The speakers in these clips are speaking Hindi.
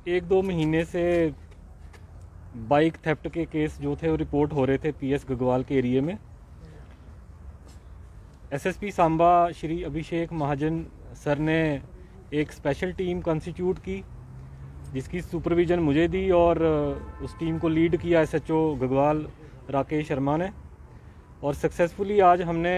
एक दो महीने से बाइक थेफ्ट के केस जो थे वो रिपोर्ट हो रहे थे पीएस गगवाल के एरिया में। एसएसपी सांबा श्री अभिषेक महाजन सर ने एक स्पेशल टीम कॉन्स्टिट्यूट की, जिसकी सुपरविज़न मुझे दी और उस टीम को लीड किया एसएचओ गगवाल राकेश शर्मा ने। और सक्सेसफुली आज हमने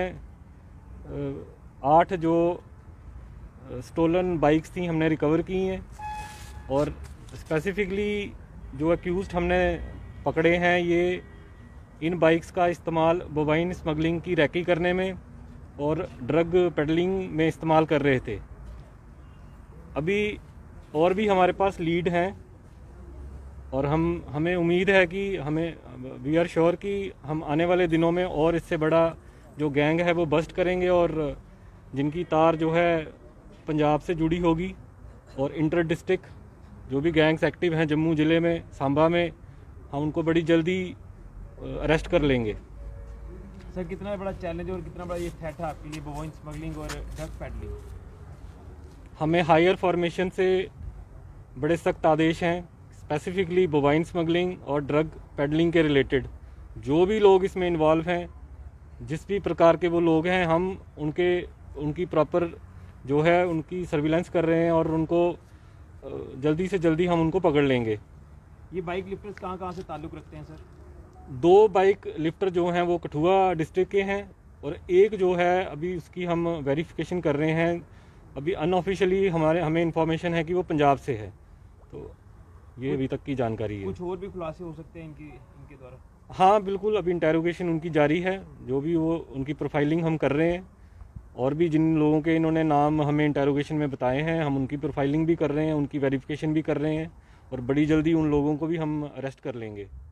8 जो स्टोलन बाइक्स थी हमने रिकवर की हैं। और स्पेसिफिकली जो एक्यूज़ड हमने पकड़े हैं, ये इन बाइक्स का इस्तेमाल बोवाइन स्मगलिंग की रैकी करने में और ड्रग पेडलिंग में इस्तेमाल कर रहे थे। अभी और भी हमारे पास लीड हैं और हमें उम्मीद है कि वी आर श्योर कि हम आने वाले दिनों में और इससे बड़ा जो गैंग है वो बस्ट करेंगे और जिनकी तार जो है पंजाब से जुड़ी होगी और इंटर डिस्ट्रिक्ट जो भी गैंग्स एक्टिव हैं जम्मू ज़िले में, सांबा में, हम उनको बड़ी जल्दी अरेस्ट कर लेंगे। सर, कितना बड़ा चैलेंज और कितना बड़ा ये थ्रेट है आपके लिए, बोवाइन स्मगलिंग और ड्रग पेडलिंग? हमें हायर फॉर्मेशन से बड़े सख्त आदेश हैं, स्पेसिफिकली बोवाइन स्मगलिंग और ड्रग पेडलिंग के रिलेटेड। जो भी लोग इसमें इन्वॉल्व हैं, जिस भी प्रकार के वो लोग हैं, हम उनकी प्रॉपर जो है उनकी सर्विलेंस कर रहे हैं और उनको जल्दी से जल्दी हम उनको पकड़ लेंगे। ये बाइक लिफ्टर्स कहाँ से ताल्लुक़ रखते हैं सर? 2 बाइक लिफ्टर जो हैं वो कठुआ डिस्ट्रिक्ट के हैं और एक जो है अभी उसकी हम वेरिफिकेशन कर रहे हैं। अभी अनऑफिशियली हमें इंफॉर्मेशन है कि वो पंजाब से है, तो ये अभी तक की जानकारी है। कुछ और भी खुलासे हो सकते हैं इनके द्वारा? हाँ बिल्कुल, अभी इंटेरोगेशन उनकी जारी है। जो भी वो उनकी प्रोफाइलिंग हम कर रहे हैं और भी जिन लोगों के इन्होंने नाम हमें इंटेरोगेशन में बताए हैं, हम उनकी प्रोफाइलिंग भी कर रहे हैं, उनकी वेरिफिकेशन भी कर रहे हैं और बड़ी जल्दी उन लोगों को भी हम अरेस्ट कर लेंगे।